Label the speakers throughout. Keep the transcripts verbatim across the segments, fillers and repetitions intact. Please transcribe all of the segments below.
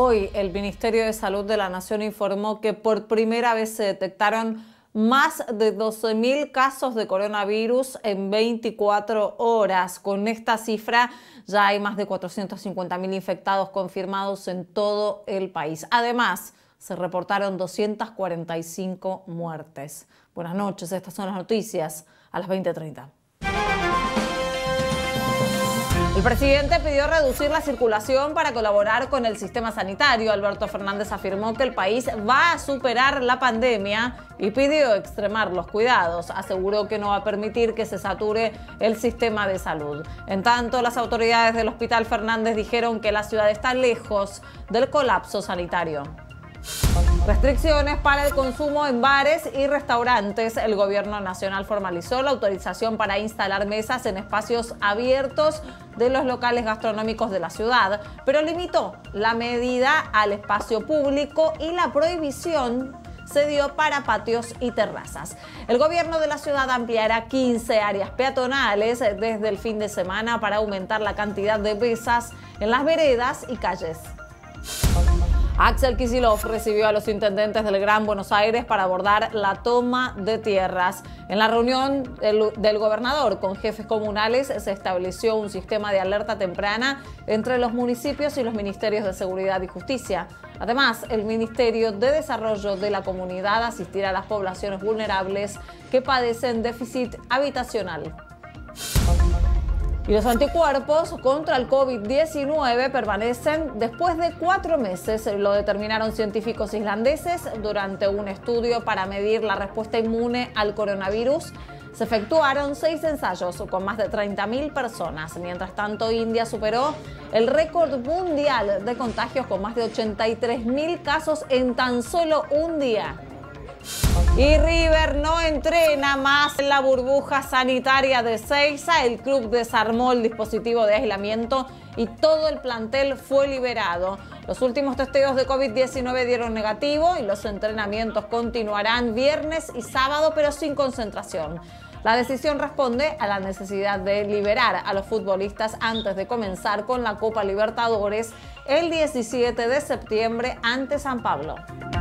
Speaker 1: Hoy el Ministerio de Salud de la Nación informó que por primera vez se detectaron más de doce mil casos de coronavirus en veinticuatro horas. Con esta cifra ya hay más de cuatrocientos cincuenta mil infectados confirmados en todo el país. Además, se reportaron doscientas cuarenta y cinco muertes. Buenas noches, estas son las noticias a las veinte treinta. El presidente pidió reducir la circulación para colaborar con el sistema sanitario. Alberto Fernández afirmó que el país va a superar la pandemia y pidió extremar los cuidados. Aseguró que no va a permitir que se sature el sistema de salud. En tanto, las autoridades del Hospital Fernández dijeron que la ciudad está lejos del colapso sanitario. Restricciones para el consumo en bares y restaurantes. El gobierno nacional formalizó la autorización para instalar mesas en espacios abiertos de los locales gastronómicos de la ciudad, pero limitó la medida al espacio público y la prohibición se dio para patios y terrazas. El gobierno de la ciudad ampliará quince áreas peatonales desde el fin de semana para aumentar la cantidad de mesas en las veredas y calles. Axel Kicillof recibió a los intendentes del Gran Buenos Aires para abordar la toma de tierras. En la reunión del, del gobernador con jefes comunales se estableció un sistema de alerta temprana entre los municipios y los ministerios de Seguridad y Justicia. Además, el Ministerio de Desarrollo de la Comunidad asistirá a las poblaciones vulnerables que padecen déficit habitacional. Y los anticuerpos contra el COVID diecinueve permanecen después de cuatro meses, lo determinaron científicos islandeses durante un estudio para medir la respuesta inmune al coronavirus. Se efectuaron seis ensayos con más de treinta mil personas. Mientras tanto, India superó el récord mundial de contagios con más de ochenta y tres mil casos en tan solo un día. Y River no entrena más en la burbuja sanitaria de Ezeiza. El club desarmó el dispositivo de aislamiento y todo el plantel fue liberado. Los últimos testeos de COVID diecinueve dieron negativo y los entrenamientos continuarán viernes y sábado, pero sin concentración. La decisión responde a la necesidad de liberar a los futbolistas antes de comenzar con la Copa Libertadores el diecisiete de septiembre ante San Pablo.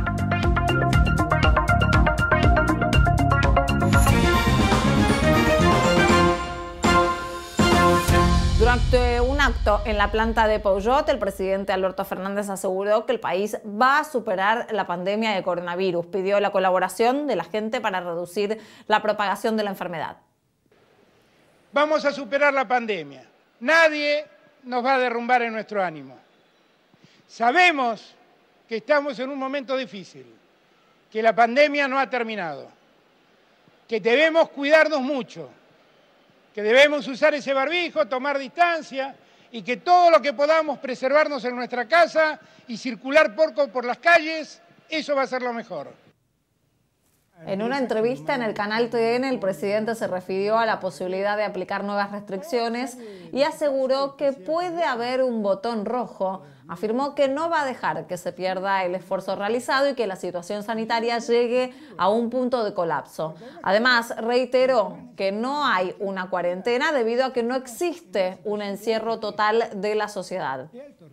Speaker 1: Durante un acto en la planta de Peugeot, el presidente Alberto Fernández aseguró que el país va a superar la pandemia de coronavirus. Pidió la colaboración de la gente para reducir la propagación de la enfermedad.
Speaker 2: Vamos a superar la pandemia. Nadie nos va a derrumbar en nuestro ánimo. Sabemos que estamos en un momento difícil, que la pandemia no ha terminado, que debemos cuidarnos mucho, que debemos usar ese barbijo, tomar distancia y que todo lo que podamos preservarnos en nuestra casa y circular poco por las calles, eso va a ser lo mejor.
Speaker 1: En una entrevista en el canal T N, el presidente se refirió a la posibilidad de aplicar nuevas restricciones y aseguró que puede haber un botón rojo. Afirmó que no va a dejar que se pierda el esfuerzo realizado y que la situación sanitaria llegue a un punto de colapso. Además, reiteró que no hay una cuarentena debido a que no existe un encierro total de la sociedad.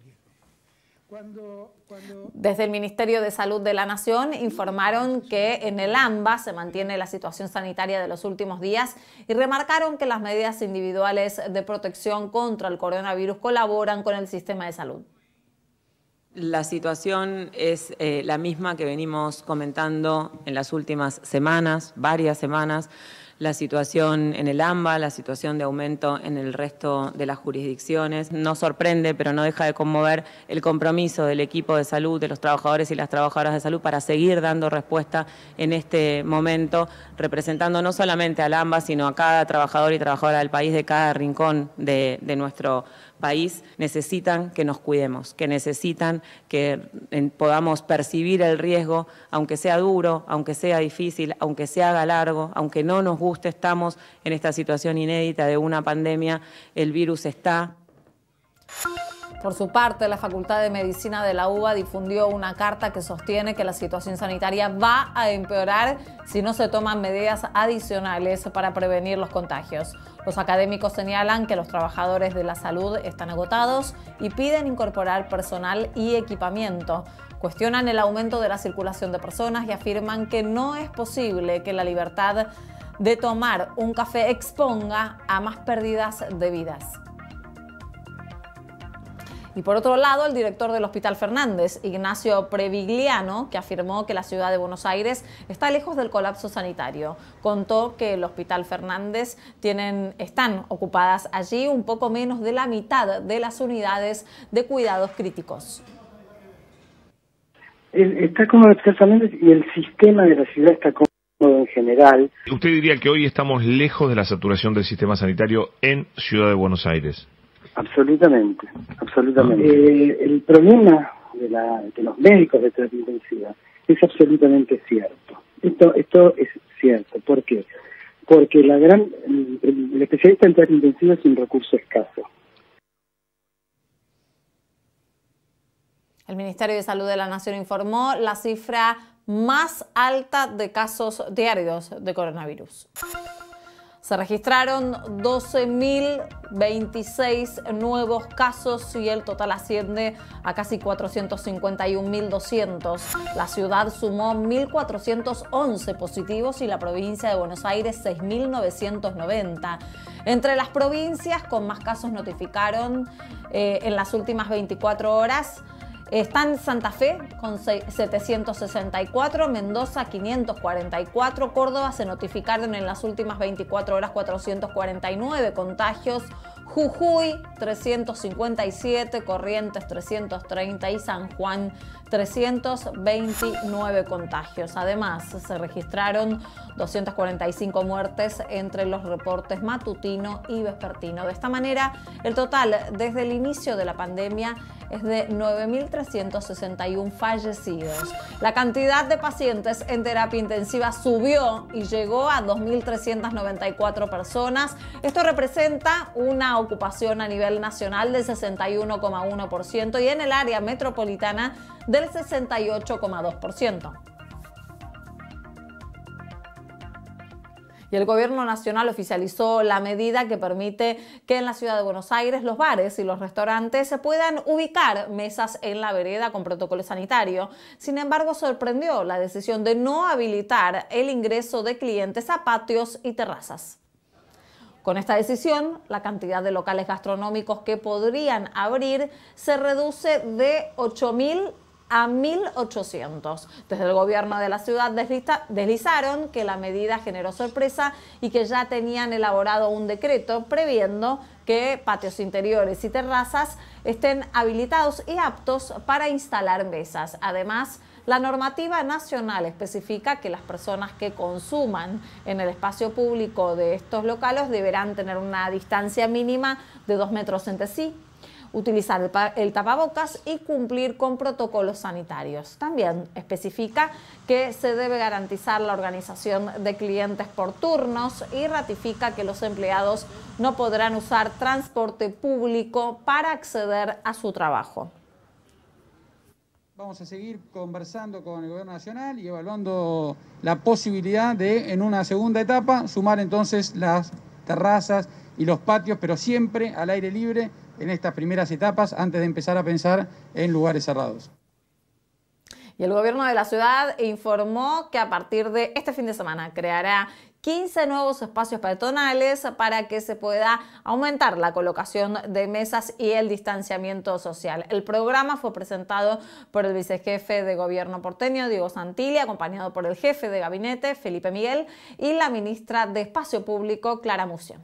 Speaker 1: Desde el Ministerio de Salud de la Nación informaron que en el AMBA se mantiene la situación sanitaria de los últimos días y remarcaron que las medidas individuales de protección contra el coronavirus colaboran con el sistema de salud.
Speaker 3: La situación es eh, la misma que venimos comentando en las últimas semanas, varias semanas. La situación en el AMBA, la situación de aumento en el resto de las jurisdicciones. No sorprende, pero no deja de conmover el compromiso del equipo de salud, de los trabajadores y las trabajadoras de salud para seguir dando respuesta en este momento, representando no solamente al AMBA, sino a cada trabajador y trabajadora del país, de cada rincón de, de nuestro país. Necesitan que nos cuidemos, que necesitan que podamos percibir el riesgo, aunque sea duro, aunque sea difícil, aunque se haga largo, aunque no nos guste, estamos en esta situación inédita de una pandemia, el virus está.
Speaker 1: Por su parte, la Facultad de Medicina de la U B A difundió una carta que sostiene que la situación sanitaria va a empeorar si no se toman medidas adicionales para prevenir los contagios. Los académicos señalan que los trabajadores de la salud están agotados y piden incorporar personal y equipamiento. Cuestionan el aumento de la circulación de personas y afirman que no es posible que la libertad de tomar un café exponga a más pérdidas de vidas. Y por otro lado, el director del Hospital Fernández, Ignacio Previgliano, que afirmó que la ciudad de Buenos Aires está lejos del colapso sanitario, contó que el Hospital Fernández tienen, están ocupadas allí un poco menos de la mitad de las unidades de cuidados críticos.
Speaker 4: Está cómodo el Hospital Fernández y el sistema de la ciudad está cómodo en general.
Speaker 5: ¿Usted diría que hoy estamos lejos de la saturación del sistema sanitario en Ciudad de Buenos Aires?
Speaker 4: Absolutamente, absolutamente. Eh, el problema de, la, de los médicos de terapia intensiva es absolutamente cierto. Esto, esto es cierto. ¿Por qué? Porque la gran, el, el especialista en terapia intensiva es un recurso escaso.
Speaker 1: El Ministerio de Salud de la Nación informó la cifra más alta de casos diarios de coronavirus. Se registraron doce mil veintiséis nuevos casos y el total asciende a casi cuatrocientos cincuenta y un mil doscientos. La ciudad sumó mil cuatrocientos once positivos y la provincia de Buenos Aires seis mil novecientos noventa. Entre las provincias con más casos notificaron eh, en las últimas veinticuatro horas están Santa Fe con setecientos sesenta y cuatro, Mendoza quinientos cuarenta y cuatro, Córdoba se notificaron en las últimas veinticuatro horas cuatrocientos cuarenta y nueve contagios, Jujuy trescientos cincuenta y siete, Corrientes trescientos treinta y San Juan trescientos veintinueve contagios. Además, se registraron doscientas cuarenta y cinco muertes entre los reportes matutino y vespertino. De esta manera, el total desde el inicio de la pandemia es de nueve mil trescientos sesenta y uno fallecidos. La cantidad de pacientes en terapia intensiva subió y llegó a dos mil trescientas noventa y cuatro personas. Esto representa una ocupación a nivel nacional del sesenta y uno coma uno por ciento y en el área metropolitana del sesenta y ocho coma dos por ciento. Y el Gobierno Nacional oficializó la medida que permite que en la ciudad de Buenos Aires los bares y los restaurantes se puedan ubicar mesas en la vereda con protocolo sanitario. Sin embargo, sorprendió la decisión de no habilitar el ingreso de clientes a patios y terrazas. Con esta decisión, la cantidad de locales gastronómicos que podrían abrir se reduce de ocho mil a mil ochocientos. Desde el gobierno de la ciudad deslizaron que la medida generó sorpresa y que ya tenían elaborado un decreto previendo que patios interiores y terrazas estén habilitados y aptos para instalar mesas. Además, la normativa nacional especifica que las personas que consuman en el espacio público de estos locales deberán tener una distancia mínima de dos metros entre sí, utilizar el, el tapabocas y cumplir con protocolos sanitarios. También especifica que se debe garantizar la organización de clientes por turnos y ratifica que los empleados no podrán usar transporte público para acceder a su trabajo.
Speaker 6: Vamos a seguir conversando con el Gobierno Nacional y evaluando la posibilidad de, en una segunda etapa, sumar entonces las terrazas y los patios, pero siempre al aire libre, en estas primeras etapas antes de empezar a pensar en lugares cerrados.
Speaker 1: Y el gobierno de la ciudad informó que a partir de este fin de semana creará quince nuevos espacios peatonales para que se pueda aumentar la colocación de mesas y el distanciamiento social. El programa fue presentado por el vicejefe de gobierno porteño, Diego Santilli, acompañado por el jefe de gabinete, Felipe Miguel, y la ministra de Espacio Público, Clara Mucio.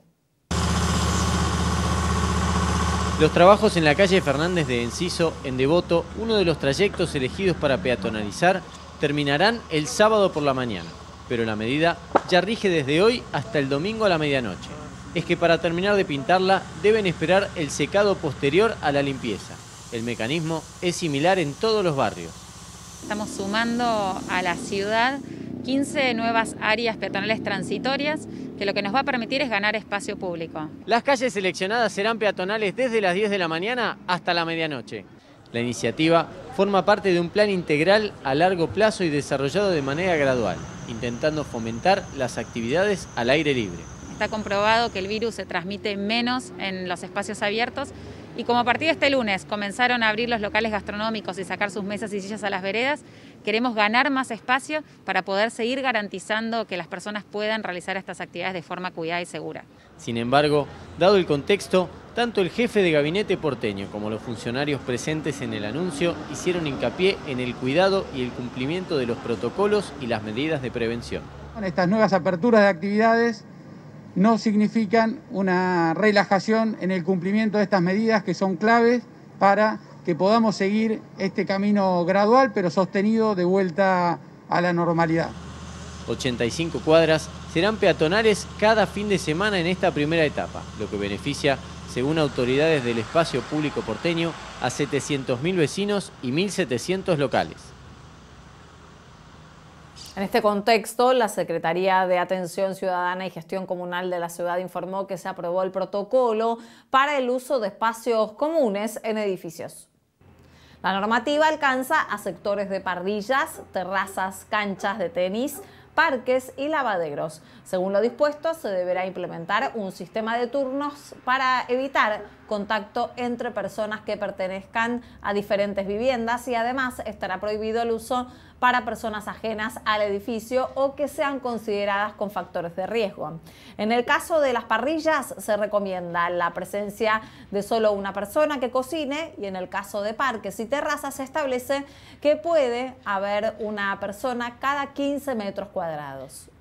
Speaker 7: Los trabajos en la calle Fernández de Enciso, en Devoto, uno de los trayectos elegidos para peatonalizar, terminarán el sábado por la mañana. Pero la medida ya rige desde hoy hasta el domingo a la medianoche. Es que para terminar de pintarla deben esperar el secado posterior a la limpieza. El mecanismo es similar en todos los barrios.
Speaker 8: Estamos sumando a la ciudad quince nuevas áreas peatonales transitorias, que lo que nos va a permitir es ganar espacio público.
Speaker 7: Las calles seleccionadas serán peatonales desde las diez de la mañana hasta la medianoche. La iniciativa forma parte de un plan integral a largo plazo y desarrollado de manera gradual, intentando fomentar las actividades al aire libre.
Speaker 8: Está comprobado que el virus se transmite menos en los espacios abiertos y como a partir de este lunes comenzaron a abrir los locales gastronómicos y sacar sus mesas y sillas a las veredas, queremos ganar más espacio para poder seguir garantizando que las personas puedan realizar estas actividades de forma cuidada y segura.
Speaker 7: Sin embargo, dado el contexto, tanto el jefe de gabinete porteño como los funcionarios presentes en el anuncio hicieron hincapié en el cuidado y el cumplimiento de los protocolos y las medidas de prevención.
Speaker 6: Estas nuevas aperturas de actividades no significan una relajación en el cumplimiento de estas medidas que son claves para que podamos seguir este camino gradual pero sostenido de vuelta a la normalidad.
Speaker 7: ochenta y cinco cuadras serán peatonales cada fin de semana en esta primera etapa, lo que beneficia, según autoridades del espacio público porteño, a setecientos mil vecinos y mil setecientos locales.
Speaker 1: En este contexto, la Secretaría de Atención Ciudadana y Gestión Comunal de la ciudad informó que se aprobó el protocolo para el uso de espacios comunes en edificios. La normativa alcanza a sectores de parrillas, terrazas, canchas de tenis, parques y lavaderos. Según lo dispuesto, se deberá implementar un sistema de turnos para evitar contacto entre personas que pertenezcan a diferentes viviendas y además estará prohibido el uso para personas ajenas al edificio o que sean consideradas con factores de riesgo. En el caso de las parrillas se recomienda la presencia de solo una persona que cocine y en el caso de parques y terrazas se establece que puede haber una persona cada quince metros cuadrados.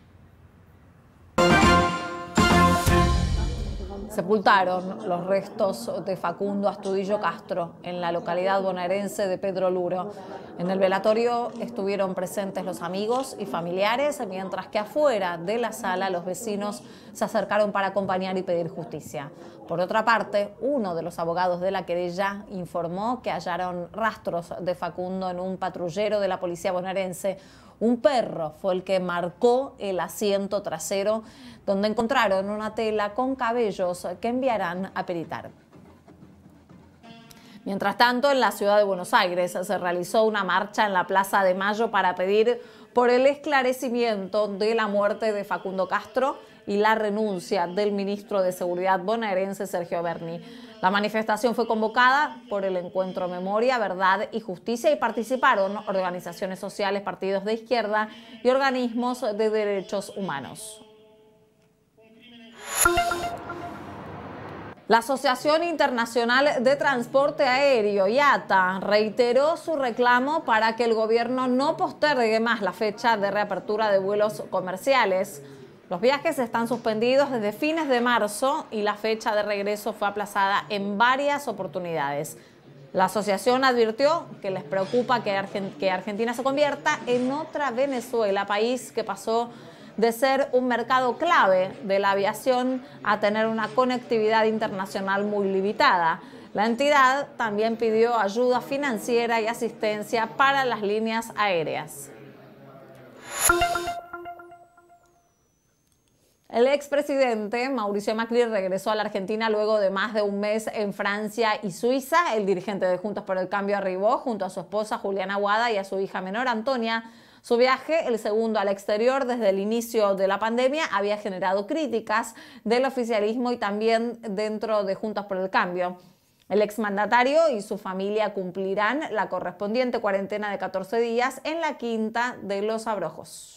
Speaker 1: Sepultaron los restos de Facundo Astudillo Castro en la localidad bonaerense de Pedro Luro. En el velatorio estuvieron presentes los amigos y familiares, mientras que afuera de la sala los vecinos se acercaron para acompañar y pedir justicia. Por otra parte, uno de los abogados de la querella informó que hallaron rastros de Facundo en un patrullero de la policía bonaerense. Un perro fue el que marcó el asiento trasero, donde encontraron una tela con cabellos que enviarán a peritar. Mientras tanto, en la ciudad de Buenos Aires se realizó una marcha en la Plaza de Mayo para pedir por el esclarecimiento de la muerte de Facundo Castro y la renuncia del ministro de Seguridad bonaerense Sergio Berni. La manifestación fue convocada por el Encuentro Memoria, Verdad y Justicia y participaron organizaciones sociales, partidos de izquierda y organismos de derechos humanos. La Asociación Internacional de Transporte Aéreo, I A T A, reiteró su reclamo para que el gobierno no postergue más la fecha de reapertura de vuelos comerciales. Los viajes están suspendidos desde fines de marzo y la fecha de regreso fue aplazada en varias oportunidades. La asociación advirtió que les preocupa que, Argent- que Argentina se convierta en otra Venezuela, país que pasó de ser un mercado clave de la aviación a tener una conectividad internacional muy limitada. La entidad también pidió ayuda financiera y asistencia para las líneas aéreas. El expresidente Mauricio Macri regresó a la Argentina luego de más de un mes en Francia y Suiza. El dirigente de Juntos por el Cambio arribó junto a su esposa Juliana Aguada y a su hija menor Antonia. Su viaje, el segundo al exterior desde el inicio de la pandemia, había generado críticas del oficialismo y también dentro de Juntos por el Cambio. El exmandatario y su familia cumplirán la correspondiente cuarentena de catorce días en la Quinta de los Abrojos.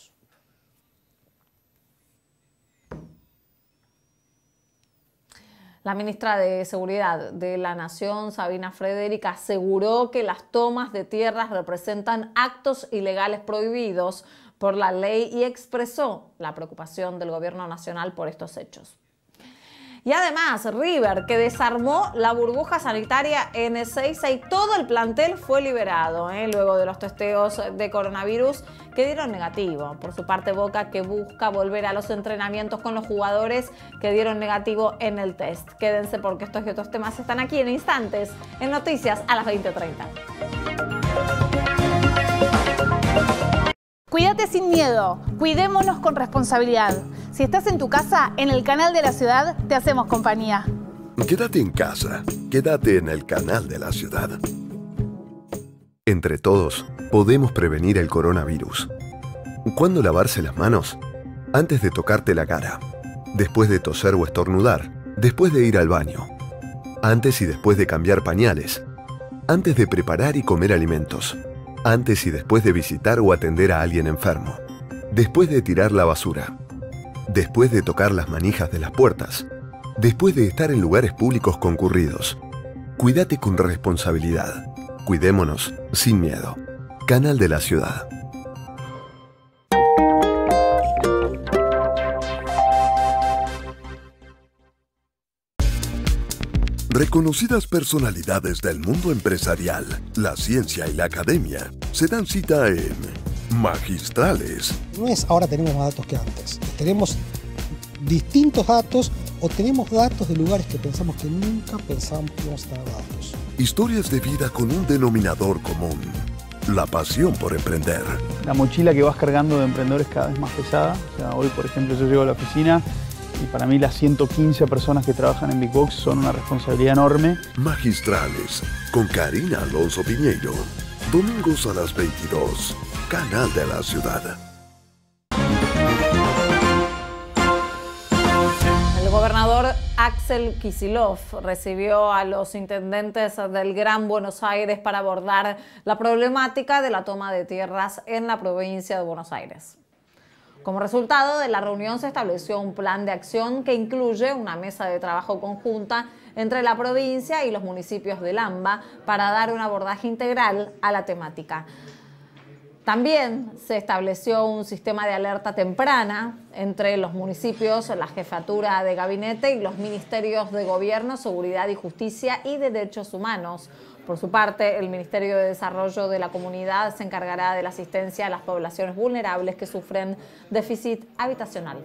Speaker 1: La ministra de Seguridad de la Nación, Sabina Frederick, aseguró que las tomas de tierras representan actos ilegales prohibidos por la ley y expresó la preocupación del gobierno nacional por estos hechos. Y además, River, que desarmó la burbuja sanitaria en Ezeiza y todo el plantel fue liberado, ¿eh? luego de los testeos de coronavirus que dieron negativo. Por su parte, Boca, que busca volver a los entrenamientos con los jugadores que dieron negativo en el test. Quédense porque estos y otros temas están aquí en instantes, en Noticias a las veinte treinta.
Speaker 9: Cuídate sin miedo, cuidémonos con responsabilidad. Si estás en tu casa, en el Canal de la Ciudad, te hacemos compañía.
Speaker 10: Quédate en casa, quédate en el Canal de la Ciudad. Entre todos, podemos prevenir el coronavirus. ¿Cuándo lavarse las manos? Antes de tocarte la cara, después de toser o estornudar, después de ir al baño, antes y después de cambiar pañales, antes de preparar y comer alimentos, antes y después de visitar o atender a alguien enfermo, después de tirar la basura, después de tocar las manijas de las puertas, después de estar en lugares públicos concurridos. Cuídate con responsabilidad. Cuidémonos sin miedo. Canal de la Ciudad. Reconocidas personalidades del mundo empresarial, la ciencia y la academia se dan cita en Magistrales.
Speaker 11: No es ahora tenemos más datos que antes. Tenemos distintos datos o tenemos datos de lugares que pensamos que nunca pensábamos que íbamos a tener datos.
Speaker 10: Historias de vida con un denominador común: la pasión por emprender.
Speaker 12: La mochila que vas cargando de emprendedores cada vez más pesada. O sea, hoy, por ejemplo, yo llego a la oficina y para mí las ciento quince personas que trabajan en Big Box son una responsabilidad enorme.
Speaker 10: Magistrales, con Karina Alonso Piñeiro. Domingos a las veintidós. Canal de la Ciudad.
Speaker 1: El gobernador Axel Kicillof recibió a los intendentes del Gran Buenos Aires para abordar la problemática de la toma de tierras en la provincia de Buenos Aires. Como resultado de la reunión se estableció un plan de acción que incluye una mesa de trabajo conjunta entre la provincia y los municipios del AMBA para dar un abordaje integral a la temática. También se estableció un sistema de alerta temprana entre los municipios, la jefatura de gabinete y los ministerios de Gobierno, Seguridad y Justicia y Derechos Humanos. Por su parte, el Ministerio de Desarrollo de la Comunidad se encargará de la asistencia a las poblaciones vulnerables que sufren déficit habitacional.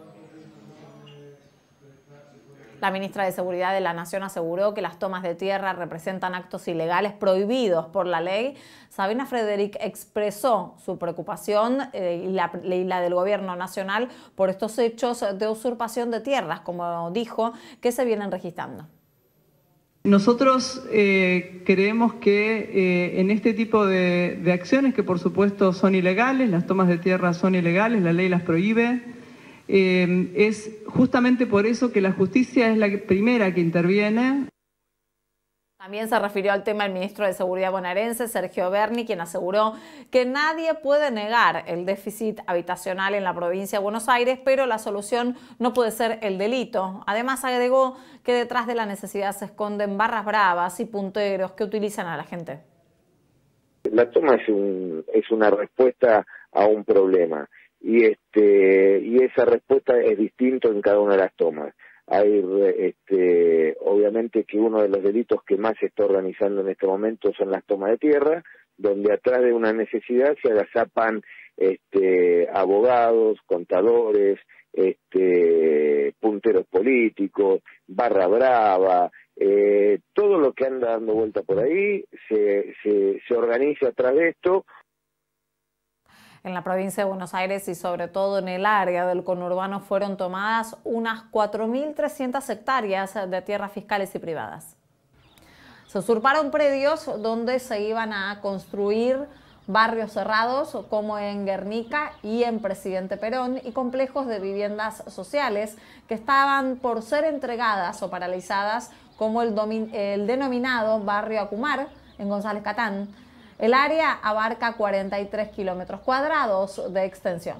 Speaker 1: La ministra de Seguridad de la Nación aseguró que las tomas de tierra representan actos ilegales prohibidos por la ley. Sabina Frederick expresó su preocupación eh, y, la, y la del Gobierno Nacional por estos hechos de usurpación de tierras, como dijo, que se vienen registrando.
Speaker 13: Nosotros eh, creemos que eh, en este tipo de, de acciones, que por supuesto son ilegales, las tomas de tierra son ilegales, la ley las prohíbe, eh, es justamente por eso que la justicia es la primera que interviene.
Speaker 1: También se refirió al tema el ministro de Seguridad bonaerense, Sergio Berni, quien aseguró que nadie puede negar el déficit habitacional en la provincia de Buenos Aires, pero la solución no puede ser el delito. Además, agregó que detrás de la necesidad se esconden barras bravas y punteros que utilizan a la gente.
Speaker 14: La toma es, un, es una respuesta a un problema y, este, y esa respuesta es distinta en cada una de las tomas. Hay, este, obviamente que uno de los delitos que más se está organizando en este momento son las tomas de tierra, donde atrás de una necesidad se agazapan este, abogados, contadores, este, punteros políticos, barra brava, eh, todo lo que anda dando vuelta por ahí se, se, se organiza atrás de esto.
Speaker 1: En la provincia de Buenos Aires y sobre todo en el área del conurbano fueron tomadas unas cuatro mil trescientas hectáreas de tierras fiscales y privadas. Se usurparon predios donde se iban a construir barrios cerrados como en Guernica y en Presidente Perón y complejos de viviendas sociales que estaban por ser entregadas o paralizadas como el, el denominado Barrio Acumar en González Catán. El área abarca cuarenta y tres kilómetros cuadrados de extensión.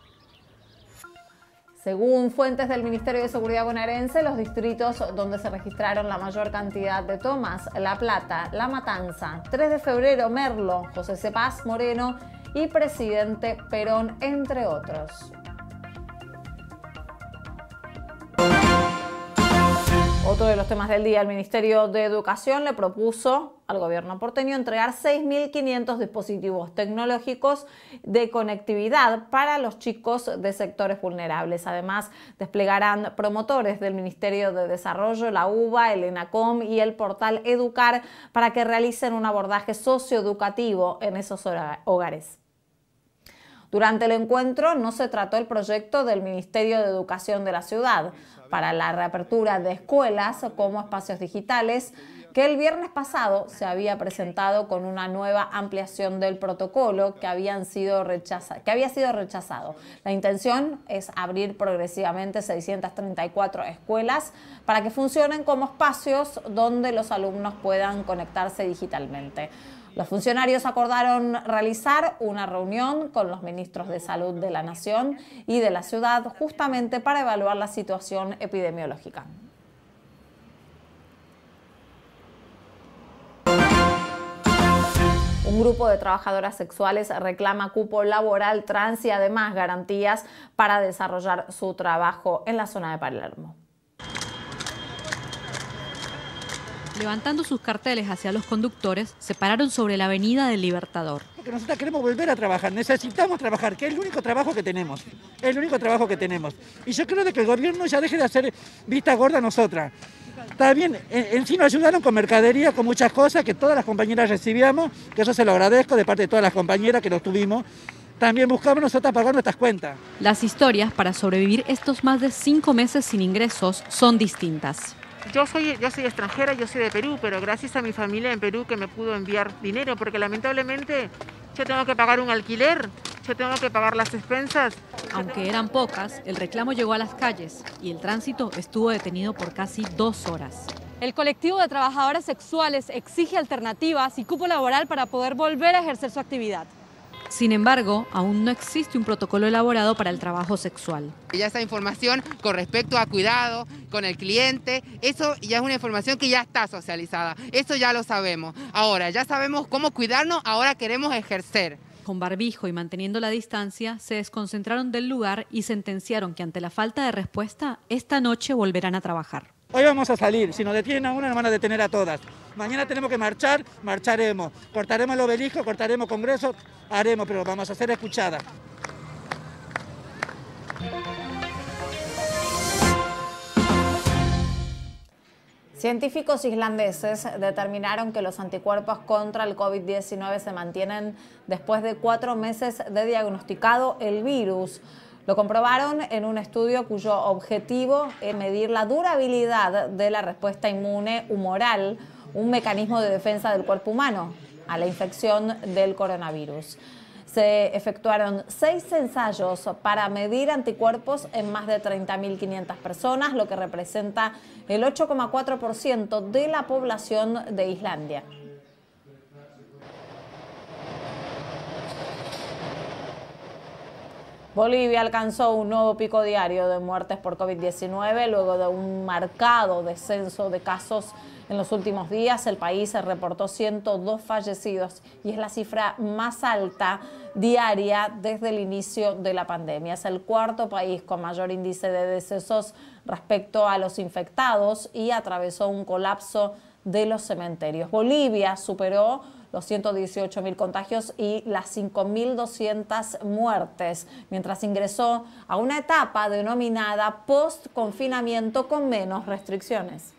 Speaker 1: Según fuentes del Ministerio de Seguridad bonaerense, los distritos donde se registraron la mayor cantidad de tomas: La Plata, La Matanza, tres de febrero, Merlo, José Cepaz, Moreno y Presidente Perón, entre otros. Otro de los temas del día, el Ministerio de Educación le propuso al gobierno porteño entregar seis mil quinientos dispositivos tecnológicos de conectividad para los chicos de sectores vulnerables. Además, desplegarán promotores del Ministerio de Desarrollo, la UBA, el ENACOM y el portal Educar para que realicen un abordaje socioeducativo en esos hogares. Durante el encuentro no se trató el proyecto del Ministerio de Educación de la ciudad para la reapertura de escuelas como espacios digitales, que el viernes pasado se había presentado con una nueva ampliación del protocolo que, habían sido rechaza- que había sido rechazado. La intención es abrir progresivamente seiscientas treinta y cuatro escuelas para que funcionen como espacios donde los alumnos puedan conectarse digitalmente. Los funcionarios acordaron realizar una reunión con los ministros de Salud de la Nación y de la ciudad justamente para evaluar la situación epidemiológica. Un grupo de trabajadoras sexuales reclama cupo laboral trans y además garantías para desarrollar su trabajo en la zona de Palermo.
Speaker 15: Levantando sus carteles hacia los conductores, se pararon sobre la avenida del Libertador.
Speaker 16: Porque nosotros queremos volver a trabajar, necesitamos trabajar, que es el único trabajo que tenemos, es el único trabajo que tenemos. Y yo creo de que el gobierno ya deje de hacer vista gorda a nosotras. Está bien, en, en sí nos ayudaron con mercadería, con muchas cosas que todas las compañeras recibíamos, que eso se lo agradezco de parte de todas las compañeras que lo tuvimos. También buscamos nosotros pagar nuestras cuentas.
Speaker 15: Las historias para sobrevivir estos más de cinco meses sin ingresos son distintas.
Speaker 17: Yo soy, yo soy extranjera, yo soy de Perú, pero gracias a mi familia en Perú que me pudo enviar dinero, porque lamentablemente yo tengo que pagar un alquiler, yo tengo que pagar las expensas.
Speaker 15: Aunque eran pocas, el reclamo llegó a las calles y el tránsito estuvo detenido por casi dos horas.
Speaker 18: El colectivo de trabajadoras sexuales exige alternativas y cupo laboral para poder volver a ejercer su actividad.
Speaker 15: Sin embargo, aún no existe un protocolo elaborado para el trabajo sexual.
Speaker 19: Ya esa información con respecto a cuidado con el cliente, eso ya es una información que ya está socializada, eso ya lo sabemos. Ahora, ya sabemos cómo cuidarnos, ahora queremos ejercer.
Speaker 15: Con barbijo y manteniendo la distancia, se desconcentraron del lugar y sentenciaron que ante la falta de respuesta, esta noche volverán a trabajar.
Speaker 16: Hoy vamos a salir, si nos detienen a una nos van a detener a todas. Mañana tenemos que marchar, marcharemos. Cortaremos el obelisco, cortaremos congresos, haremos, pero vamos a ser escuchadas.
Speaker 1: Científicos islandeses determinaron que los anticuerpos contra el COVID diecinueve se mantienen después de cuatro meses de diagnosticado el virus. Lo comprobaron en un estudio cuyo objetivo es medir la durabilidad de la respuesta inmune humoral, un mecanismo de defensa del cuerpo humano, a la infección del coronavirus. Se efectuaron seis ensayos para medir anticuerpos en más de treinta mil quinientas personas, lo que representa el ocho coma cuatro por ciento de la población de Islandia. Bolivia alcanzó un nuevo pico diario de muertes por COVID diecinueve luego de un marcado descenso de casos en los últimos días. El país reportó ciento dos fallecidos y es la cifra más alta diaria desde el inicio de la pandemia. Es el cuarto país con mayor índice de decesos respecto a los infectados y atravesó un colapso de los cementerios. Bolivia superó los ciento dieciocho mil contagios y las cinco mil doscientas muertes, mientras ingresó a una etapa denominada post-confinamiento con menos restricciones.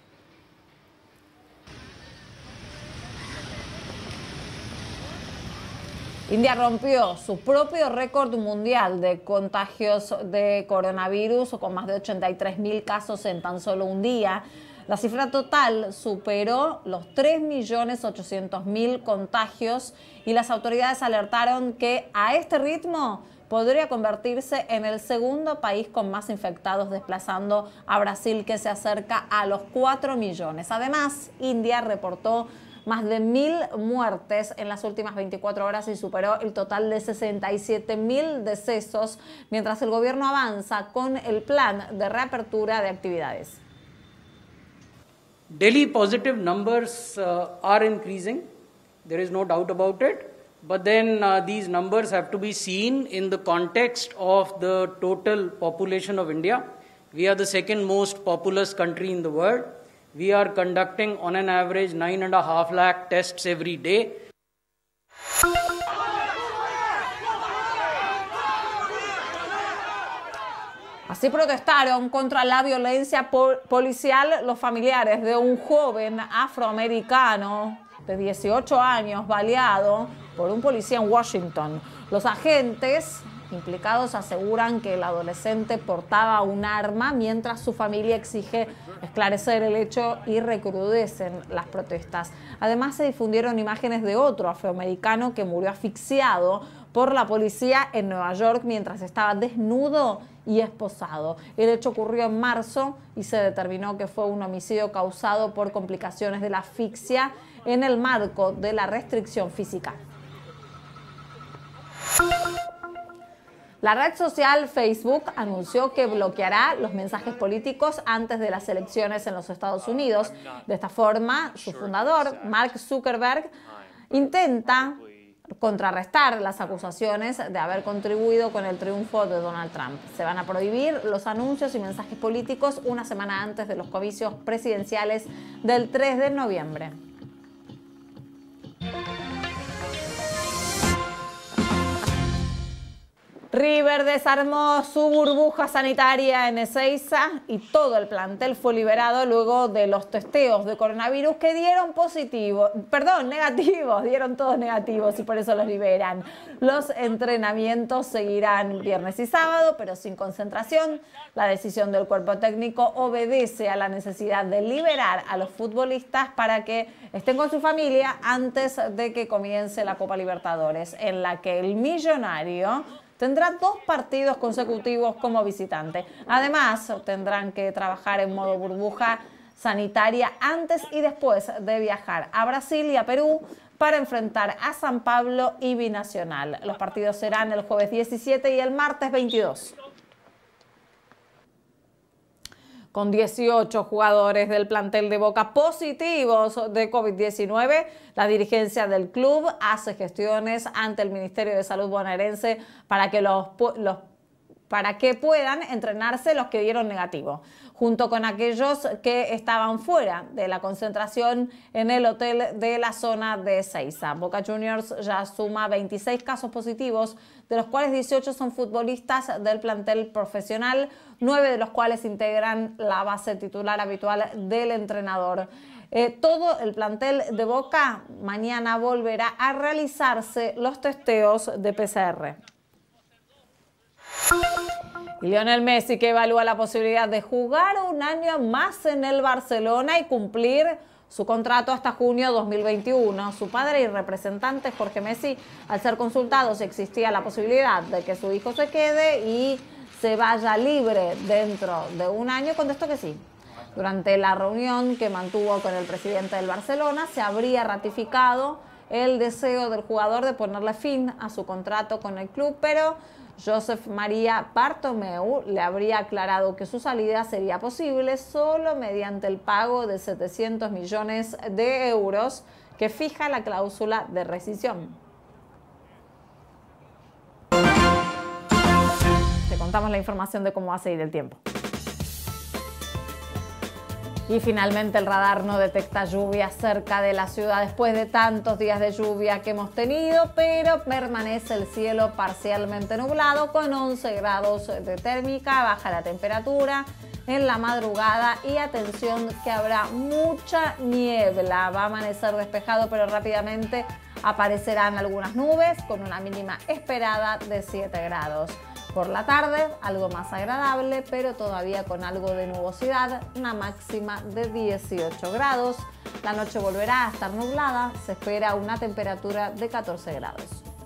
Speaker 1: India rompió su propio récord mundial de contagios de coronavirus con más de ochenta y tres mil casos en tan solo un día. La cifra total superó los tres millones ochocientos mil contagios y las autoridades alertaron que a este ritmo podría convertirse en el segundo país con más infectados, desplazando a Brasil, que se acerca a los cuatro millones. Además, India reportó más de mil muertes en las últimas veinticuatro horas y superó el total de sesenta y siete mil decesos, mientras el gobierno avanza con el plan de reapertura de actividades.
Speaker 20: Daily positive numbers uh, are increasing, there is no doubt about it, but then uh, these numbers have to be seen in the context of the total population of India. We are the second most populous country in the world. We are conducting on an average nine and a half lakh tests every day.
Speaker 1: Así protestaron contra la violencia pol- policial los familiares de un joven afroamericano de dieciocho años baleado por un policía en Washington. Los agentes implicados aseguran que el adolescente portaba un arma, mientras su familia exige esclarecer el hecho y recrudecen las protestas. Además, se difundieron imágenes de otro afroamericano que murió asfixiado por la policía en Nueva York mientras estaba desnudo y esposado. El hecho ocurrió en marzo y se determinó que fue un homicidio causado por complicaciones de la asfixia en el marco de la restricción física. La red social Facebook anunció que bloqueará los mensajes políticos antes de las elecciones en los Estados Unidos. De esta forma, su fundador, Mark Zuckerberg, intenta contrarrestar las acusaciones de haber contribuido con el triunfo de Donald Trump. Se van a prohibir los anuncios y mensajes políticos una semana antes de los comicios presidenciales del tres de noviembre. River desarmó su burbuja sanitaria en Ezeiza y todo el plantel fue liberado luego de los testeos de coronavirus que dieron positivo, perdón, negativos, dieron todos negativos y por eso los liberan. Los entrenamientos seguirán viernes y sábado, pero sin concentración. La decisión del cuerpo técnico obedece a la necesidad de liberar a los futbolistas para que estén con su familia antes de que comience la Copa Libertadores, en la que el millonario tendrá dos partidos consecutivos como visitante. Además, tendrán que trabajar en modo burbuja sanitaria antes y después de viajar a Brasil y a Perú para enfrentar a San Pablo y Binacional. Los partidos serán el jueves diecisiete y el martes veintidós. Con dieciocho jugadores del plantel de Boca positivos de COVID diecinueve, la dirigencia del club hace gestiones ante el Ministerio de Salud bonaerense para que, los, los, para que puedan entrenarse los que dieron negativo, junto con aquellos que estaban fuera de la concentración en el hotel de la zona de Ezeiza. Boca Juniors ya suma veintiséis casos positivos, de los cuales dieciocho son futbolistas del plantel profesional, nueve de los cuales integran la base titular habitual del entrenador. Eh, todo el plantel de Boca mañana volverá a realizarse los testeos de P C R. Y Lionel Messi, que evalúa la posibilidad de jugar un año más en el Barcelona y cumplir su contrato hasta junio dos mil veintiuno. Su padre y representante Jorge Messi, al ser consultado si existía la posibilidad de que su hijo se quede y se vaya libre dentro de un año, contestó que sí. Durante la reunión que mantuvo con el presidente del Barcelona, se habría ratificado el deseo del jugador de ponerle fin a su contrato con el club, pero Josep María Bartomeu le habría aclarado que su salida sería posible solo mediante el pago de setecientos millones de euros que fija la cláusula de rescisión. Te contamos la información de cómo va a seguir el tiempo. Y finalmente el radar no detecta lluvia cerca de la ciudad después de tantos días de lluvia que hemos tenido, pero permanece el cielo parcialmente nublado con once grados de térmica, baja la temperatura en la madrugada y atención que habrá mucha niebla. Va a amanecer despejado, pero rápidamente aparecerán algunas nubes con una mínima esperada de siete grados. Por la tarde, algo más agradable, pero todavía con algo de nubosidad, una máxima de dieciocho grados. La noche volverá a estar nublada, se espera una temperatura de catorce grados.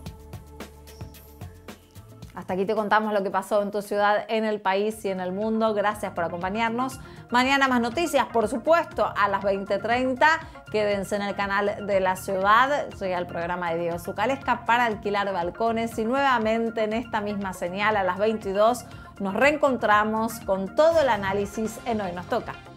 Speaker 1: Hasta aquí te contamos lo que pasó en tu ciudad, en el país y en el mundo. Gracias por acompañarnos. Mañana más noticias, por supuesto, a las veinte treinta. Quédense en el canal de la ciudad. Llega el programa de Diego Zucalesca para alquilar balcones. Y nuevamente en esta misma señal a las veintidós nos reencontramos con todo el análisis en Hoy Nos Toca.